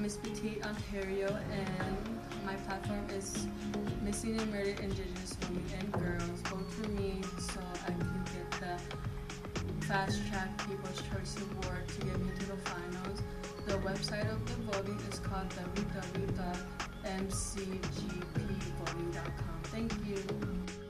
is Petite, Ontario, and my platform is Missing and Murdered Indigenous Women and Girls. Vote for me so I can get the Fast Track People's Choice Award to get me to the finals. The website of the voting is called www.mcgpvoting.com. Thank you.